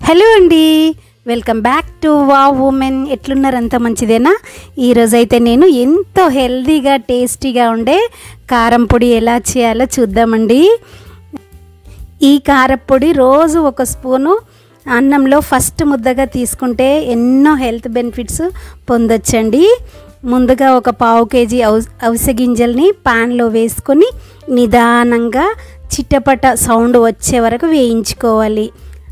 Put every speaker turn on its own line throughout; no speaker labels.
Hello అండి, welcome back to wow women. ఎట్లున్నారు? అంత మంచిదేనా? ఈరోజైతే నేను ఎంతో హెల్తీగా టేస్టీగా ఉండే కారం పొడి ఎలా చేయాలో చూద్దామండి. ఈ కారపొడి రోజు ఒక స్పూను అన్నంలో ఫస్ట్ ముద్దగా తీసుకుంటే ఎన్నో హెల్త్ బెనిఫిట్స్ పొందొచ్చండి. ముందుగా ఒక పావు కేజీ అవిసె గింజల్ని పాన్లో వేసుకొని నిదానంగా చిట్టపట సౌండ్ వచ్చే వరకు వేయించుకోవాలి.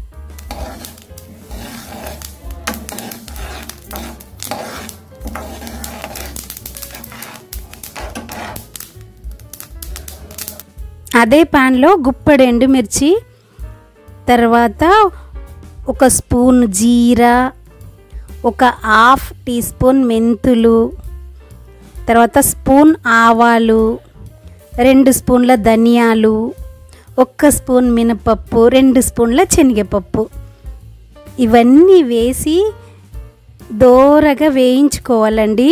అదే పాన్లో గుప్పెడు ఎండుమిర్చి, తర్వాత ఒక స్పూన్ జీరా, ఒక హాఫ్ టీ స్పూన్ మెంతులు, తర్వాత స్పూన్ ఆవాలు, 2 స్పూన్ల ధనియాలు, 1 స్పూన్ మినపప్పు, 2 స్పూన్ల శనగపప్పు ఇవన్నీ వేసి దోరగా వేయించుకోవాలండి.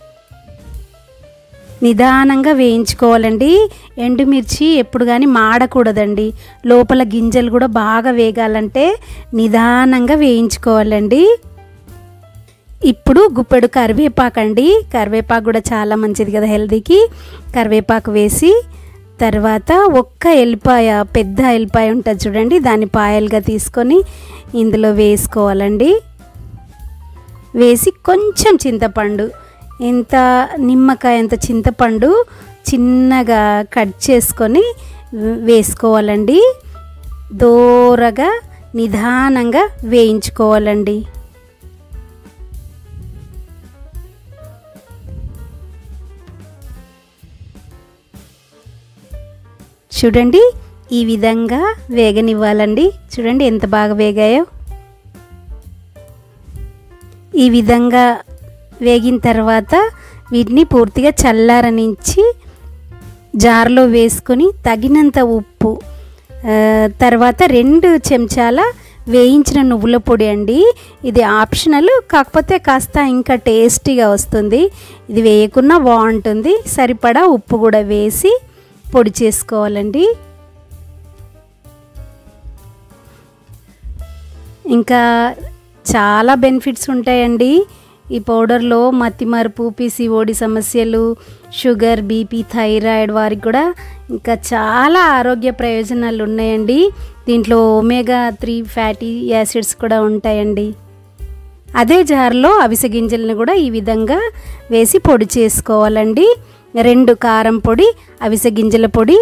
నిదానంగా వేయించుకోవాలండి. ఎండుమిర్చి ఎప్పుడు కానీ మాడకూడదండి. లోపల గింజలు కూడా బాగా వేగాలంటే నిదానంగా వేయించుకోవాలండి. ఇప్పుడు గుప్పెడు కరివేపాకు అండి. కరివేపాకు కూడా చాలా మంచిది కదా హెల్తీకి. కరివేపాకు వేసి తర్వాత ఒక్క ఎల్లిపాయ, పెద్ద ఎల్లిపాయ ఉంటుంది చూడండి, దాన్ని పాయలుగా తీసుకొని ఇందులో వేసుకోవాలండి. వేసి కొంచెం చింతపండు, ఇంత నిమ్మకాయ అంత చింతపండు చిన్నగా కట్ చేసుకొని వేసుకోవాలండి. దోరగా నిదానంగా వేయించుకోవాలండి. చూడండి, ఈ విధంగా వేగనివ్వాలండి. చూడండి ఎంత బాగా వేగాయో. ఈ విధంగా వేగిన తర్వాత వీటిని పూర్తిగా చల్లారనించి జార్లో వేసుకొని తగినంత ఉప్పు, తర్వాత 2 చెంచాల వేయించిన నువ్వుల పొడి అండి. ఇది ఆప్షనల్, కాకపోతే కాస్త ఇంకా టేస్టీగా వస్తుంది. ఇది వేయకున్నా బాగుంటుంది. సరిపడా ఉప్పు కూడా వేసి పొడి చేసుకోవాలండి. ఇంకా చాలా బెనిఫిట్స్ ఉంటాయండి ఈ పౌడర్లో. మతిమరుపు, పీసీఓడి సమస్యలు, షుగర్, బీపీ, థైరాయిడ్ వారికి కూడా ఇంకా చాలా ఆరోగ్య ప్రయోజనాలు ఉన్నాయండి. దీంట్లో ఒమేగా 3 ఫ్యాటీ యాసిడ్స్ కూడా ఉంటాయండి. అదే జార్లో అవిసె గింజలను కూడా ఈ విధంగా వేసి పొడి చేసుకోవాలండి. 2 కారం పొడి, అవిసె గింజల పొడి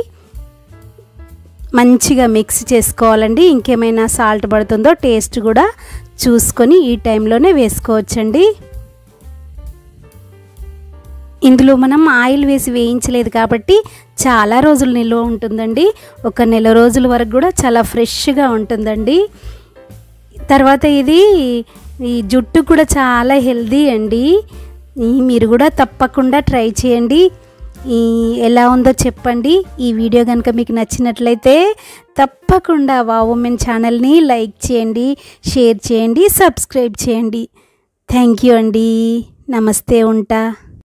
మంచిగా మిక్స్ చేసుకోవాలండి. ఇంకేమైనా సాల్ట్ పడుతుందో టేస్ట్ కూడా చూసుకొని ఈ టైంలోనే వేసుకోవచ్చండి. ఇందులో మనం ఆయిల్ వేసి వేయించలేదు కాబట్టి చాలా రోజులు నిల్వ ఉంటుందండి. 1 నెల రోజుల వరకు కూడా చాలా ఫ్రెష్గా ఉంటుందండి. తర్వాత ఇది ఈ జుట్టు కూడా చాలా హెల్దీ అండి. మీరు కూడా తప్పకుండా ట్రై చేయండి. ఎలా ఉందో చెప్పండి. ఈ వీడియో కనుక మీకు నచ్చినట్లయితే తప్పకుండా వావ్ ఉమెన్ ఛానల్ని లైక్ చేయండి, షేర్ చేయండి, సబ్స్క్రైబ్ చేయండి. థ్యాంక్ యూ అండి. నమస్తే, ఉంటా.